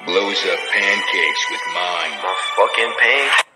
blows up pancakes with mine. My fucking pancakes.